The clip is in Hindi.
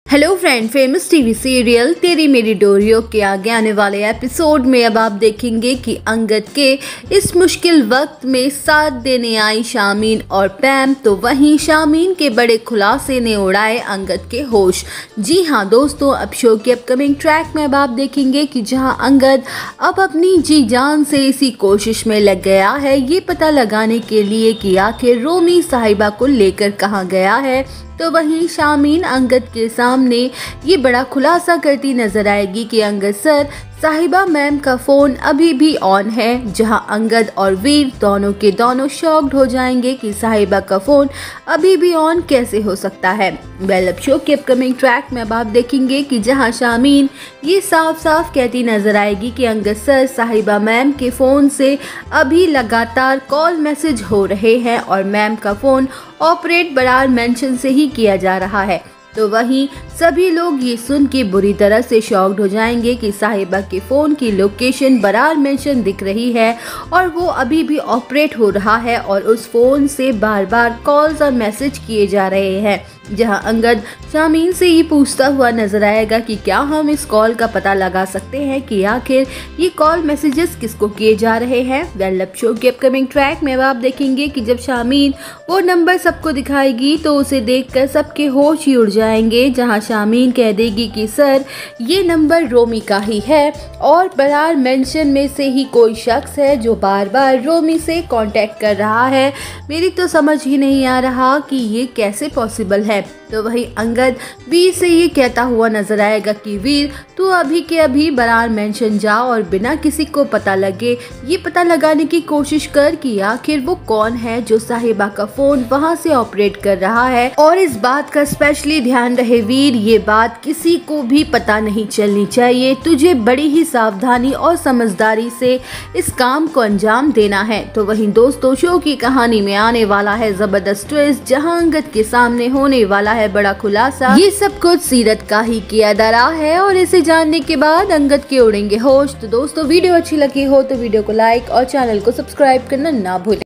Hello friend, famous TV serial तेरी मेरी डोरियों के आगे आने वाले एपिसोड में अब आप देखेंगे कि अंगद के इस मुश्किल वक्त में साथ देने आई शामीन और पैम, तो वहीं शामीन के बड़े खुलासे ने उड़ाए अंगद के होश। जी हाँ दोस्तों, अब शो के अपकमिंग ट्रैक में अब आप देखेंगे कि जहां अंगद अब अपनी जी जान से इसी कोशिश में लग गया है ये पता लगाने के लिए कि आखिर रोमी साहिबा को लेकर कहाँ गया है, तो वहीं शामीन अंगद के सामने ये बड़ा खुलासा करती नजर आएगी कि अंगद सर, साहिबा मैम का फोन अभी भी ऑन है। जहां अंगद और वीर दोनों के दोनों शॉक्ड हो जाएंगे कि साहिबा का फोन अभी भी ऑन कैसे हो सकता है। अब शो के अपकमिंग ट्रैक में अब आप देखेंगे कि जहां शामीन ये साफ साफ कहती नजर आएगी कि अंगद सर, साहिबा मैम के फोन से अभी लगातार कॉल मैसेज हो रहे हैं और मैम का फोन ऑपरेट बरार मेंशन से ही किया जा रहा है। तो वहीं सभी लोग ये सुन के बुरी तरह से शॉक्ड हो जाएंगे कि साहिबा के फ़ोन की लोकेशन बरार मेंशन दिख रही है और वो अभी भी ऑपरेट हो रहा है और उस फ़ोन से बार बार कॉल्स और मैसेज किए जा रहे हैं। जहां अंगद शामीन से ये पूछता हुआ नजर आएगा कि क्या हम इस कॉल का पता लगा सकते हैं कि आखिर ये कॉल मैसेजेस किसको किए जा रहे हैं। अब शो के अपकमिंग ट्रैक में अब आप देखेंगे कि जब शामीन वो नंबर सबको दिखाएगी तो उसे देखकर सबके होश ही उड़ जाएंगे। जहां शामीन कह देगी कि सर, ये नंबर रोमी का ही है और बरार मेंशन में से ही कोई शख्स है जो बार बार रोमी से कांटेक्ट कर रहा है। मेरी तो समझ ही नहीं आ रहा कि ये कैसे पॉसिबल है। तो वही अंगद वीर से ये कहता हुआ नजर आएगा कि वीर, तू अभी के अभी बरार मेंशन जा और बिना किसी को पता लगे ये पता लगाने की कोशिश कर कि आखिर वो कौन है जो साहिबा का फोन वहां से ऑपरेट कर रहा है। और इस बात का स्पेशली ध्यान रहे वीर, ये बात किसी को भी पता नहीं चलनी चाहिए। तुझे बड़ी ही सावधानी और समझदारी से इस काम को अंजाम देना है। तो वहीं दोस्तों, शो की कहानी में आने वाला है जबरदस्त ट्विस्ट, जहां अंगद के सामने होने वाला है बड़ा खुलासा। ये सब कुछ सीरत का ही किया धरा है और इसे जानने के बाद अंगद के उड़ेंगे होश। तो दोस्तों, वीडियो अच्छी लगी हो तो वीडियो को लाइक और चैनल को सब्सक्राइब करना ना भूलें।